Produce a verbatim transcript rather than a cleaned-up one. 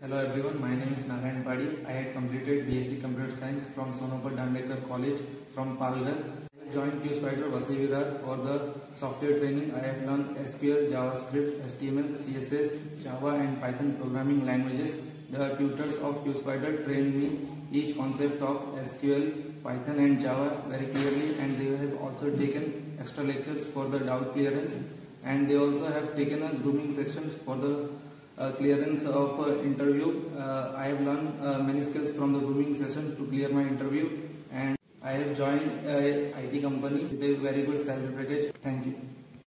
Hello everyone, my name is Narayan Padi. I had completed B S c Computer Science from Sonopur Dandekar College from Palghar. I joined QSpider Vasai Virar for the software training. I have learned S Q L, JavaScript, H T M L, C S S, Java and Python programming languages. The tutors of QSpider trained me each concept of S Q L, Python and Java very clearly, and they have also taken extra lectures for the doubt clearance, and they also have taken a grooming sections for the Uh, clearance of uh, interview. Uh, I have learned uh, many skills from the grooming session to clear my interview, and I have joined a I T company with a very good salary package. Thank you.